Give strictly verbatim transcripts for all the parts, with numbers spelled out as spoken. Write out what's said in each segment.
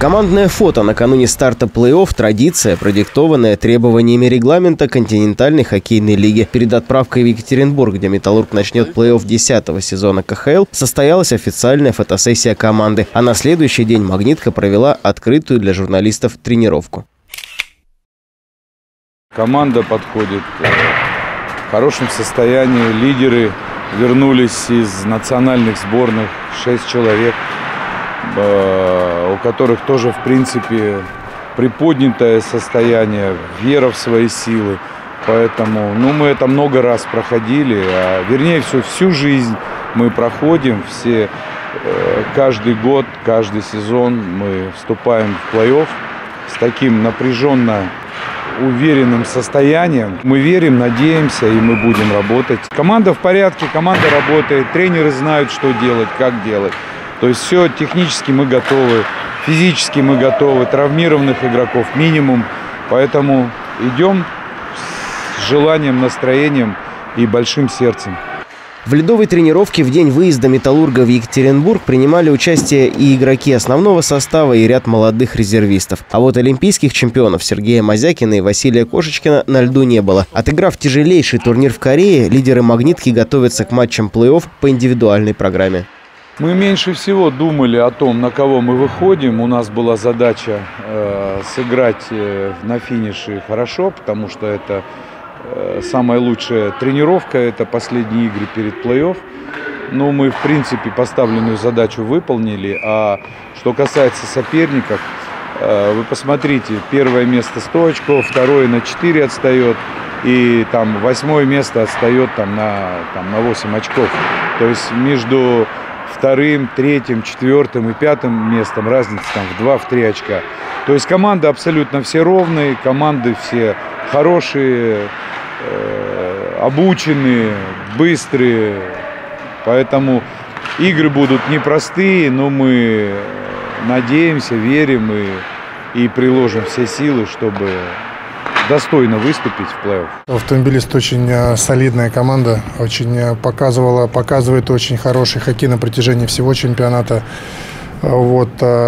Командное фото накануне старта плей-офф – традиция, продиктованная требованиями регламента континентальной хоккейной лиги. Перед отправкой в Екатеринбург, где «Металлург» начнет плей-офф десятого сезона ка ха эл, состоялась официальная фотосессия команды. А на следующий день «Магнитка» провела открытую для журналистов тренировку. Команда подходит в хорошем состоянии. Лидеры вернулись из национальных сборных, шесть человек, у которых тоже, в принципе, приподнятое состояние, вера в свои силы. Поэтому ну, мы это много раз проходили, а, вернее, всю, всю жизнь мы проходим. Все, каждый год, каждый сезон мы вступаем в плей-офф с таким напряженно уверенным состоянием. Мы верим, надеемся, и мы будем работать. Команда в порядке, команда работает, тренеры знают, что делать, как делать. То есть все технически мы готовы, физически мы готовы, травмированных игроков минимум. Поэтому идем с желанием, настроением и большим сердцем. В ледовой тренировке в день выезда «Металлурга» в Екатеринбург принимали участие и игроки основного состава, и ряд молодых резервистов. А вот олимпийских чемпионов Сергея Мазякина и Василия Кошечкина на льду не было. Отыграв тяжелейший турнир в Корее, лидеры «Магнитки» готовятся к матчам плей-офф по индивидуальной программе. Мы меньше всего думали о том, на кого мы выходим. У нас была задача э, сыграть э, на финише хорошо, потому что это э, самая лучшая тренировка, это последние игры перед плей-офф. Но мы, в принципе, поставленную задачу выполнили. А что касается соперников, э, вы посмотрите, первое место сто очков, второе на четыре отстает, и там восьмое место отстает там, на, там, на восемь очков. То есть между вторым, третьим, четвертым и пятым местом разница там в два-три очка. То есть команды абсолютно все ровные, команды все хорошие, э, обученные, быстрые. Поэтому игры будут непростые, но мы надеемся, верим и, и приложим все силы, чтобы достойно выступить в плей-офф. Автомобилист очень солидная команда, очень показывала, показывает очень хороший хоккей на протяжении всего чемпионата. Вот,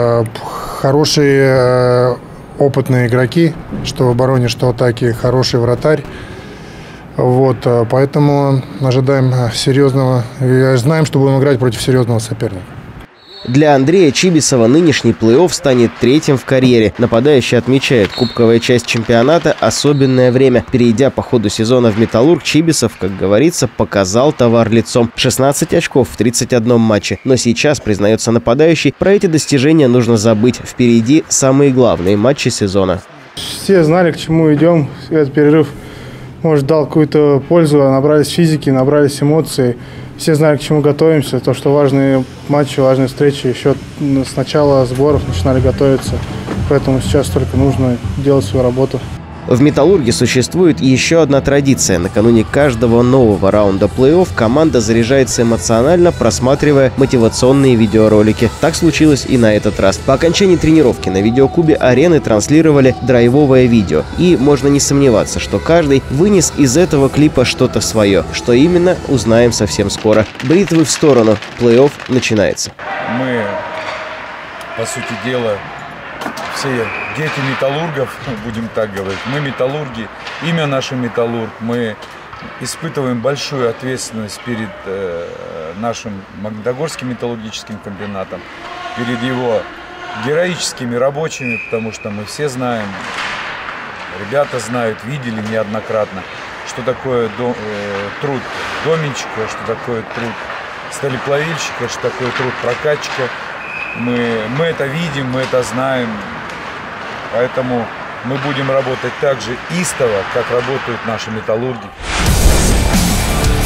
хорошие опытные игроки, что в обороне, что в атаке, хороший вратарь. Вот, поэтому ожидаем серьезного, знаем, что будем играть против серьезного соперника. Для Андрея Чибисова нынешний плей-офф станет третьим в карьере. Нападающий отмечает, кубковая часть чемпионата – особенное время. Перейдя по ходу сезона в «Металлург», Чибисов, как говорится, показал товар лицом. шестнадцать очков в тридцати одном матче. Но сейчас, признается нападающий, про эти достижения нужно забыть. Впереди самые главные матчи сезона. Все знали, к чему идем. Этот перерыв, может, дал какую-то пользу. Набрались физики, набрались эмоций. Все знают, к чему готовимся, то, что важные матчи, важные встречи. Еще с начала сборов начинали готовиться, поэтому сейчас только нужно делать свою работу. В «Металлурге» существует еще одна традиция. Накануне каждого нового раунда плей-офф команда заряжается эмоционально, просматривая мотивационные видеоролики. Так случилось и на этот раз. По окончании тренировки на видеокубе арены транслировали драйвовое видео. И можно не сомневаться, что каждый вынес из этого клипа что-то свое. Что именно, узнаем совсем скоро. Бритвы в сторону. Плей-офф начинается. Мы, по сути дела, все дети металлургов, будем так говорить, мы металлурги, имя наше «Металлург», мы испытываем большую ответственность перед э, нашим Магнитогорским металлургическим комбинатом, перед его героическими рабочими, потому что мы все знаем, ребята знают, видели неоднократно, что такое до, э, труд доменщика, что такое труд сталеплавильщика, что такое труд прокатчика. Мы, мы это видим, мы это знаем. Поэтому мы будем работать так же истово, как работают наши металлурги.